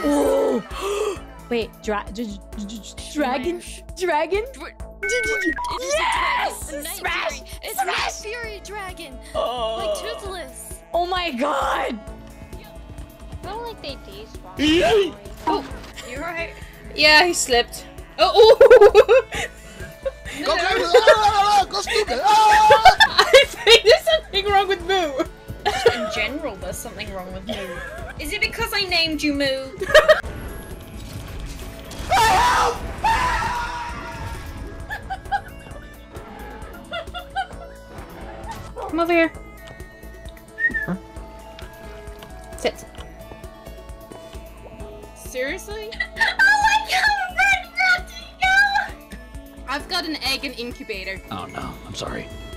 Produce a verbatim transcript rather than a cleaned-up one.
Oh. Wait, dra dragon, dragon. Yes! Smash! It's Smash! Night Fury Dragon! Oh. Like Toothless! Oh my god! I feel like they despawn. Oh, You're right. yeah, he slipped. Oh, oh. Go, go, go, stupid! Ah! I think there's something wrong with Moo. In general, there's something wrong with Moo. Is it because I named you Moo? Come over here. Huh? Sit. Seriously? Oh my god, Red, go! I've got an egg and incubator. Oh no, I'm sorry.